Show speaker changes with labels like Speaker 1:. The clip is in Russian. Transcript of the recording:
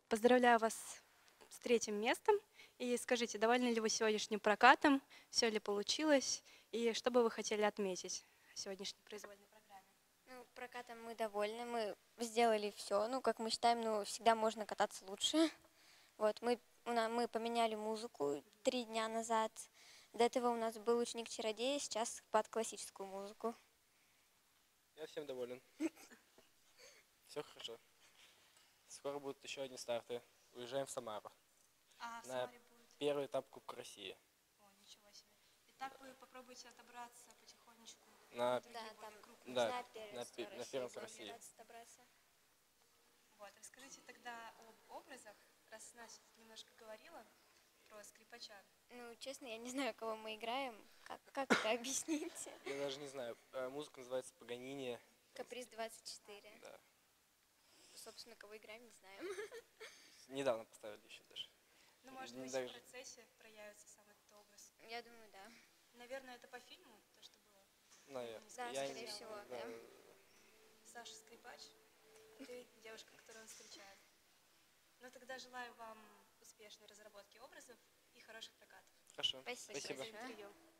Speaker 1: Поздравляю вас с третьим местом. И скажите, довольны ли вы сегодняшним прокатом? Все ли получилось? И что бы вы хотели отметить в сегодняшней произвольной программе?
Speaker 2: Ну, прокатом мы довольны, мы сделали все, ну, как мы считаем, ну, всегда можно кататься лучше. Вот, мы поменяли музыку 3 дня назад. До этого у нас был ученик-чародей, сейчас под классическую музыку.
Speaker 3: Я всем доволен. Все хорошо. Скоро будут еще одни старты. Уезжаем в Самару.
Speaker 1: А в
Speaker 3: На
Speaker 1: Самаре будет?
Speaker 3: первый этап Кубка России.
Speaker 1: О, ничего себе. И так вы попробуйте отобраться потихонечку
Speaker 3: На,
Speaker 1: другие
Speaker 2: Да, там
Speaker 1: более крупные
Speaker 3: да,
Speaker 2: на
Speaker 1: старты.
Speaker 2: первенство
Speaker 3: на
Speaker 2: России
Speaker 3: первенство
Speaker 2: будем
Speaker 3: России.
Speaker 2: пытаться добраться.
Speaker 1: Вот, расскажите тогда об образах, раз Настя тут немножко говорила про скрипача.
Speaker 2: Ну, честно, я не знаю, кого мы играем. Как это объяснить?
Speaker 3: Я даже не знаю. Музыка называется Паганини.
Speaker 2: Каприз 24.
Speaker 3: Да.
Speaker 2: Собственно, кого играем, не знаем.
Speaker 3: Недавно поставили еще даже.
Speaker 1: Ну, может быть,
Speaker 3: Даже-
Speaker 1: в процессе проявится сам этот образ.
Speaker 2: Я думаю, да.
Speaker 1: Наверное, это по фильму, то, что было.
Speaker 3: Наверное.
Speaker 2: Да,
Speaker 3: Я
Speaker 2: скорее
Speaker 3: не-
Speaker 2: всего,
Speaker 3: да.
Speaker 2: да.
Speaker 1: Саша скрипач, ты девушка, которую он встречает. Ну, тогда желаю вам успешной разработки образов и хороших прокатов.
Speaker 3: Хорошо.
Speaker 2: Спасибо
Speaker 3: Спасибо.
Speaker 2: большое.
Speaker 1: Интервью.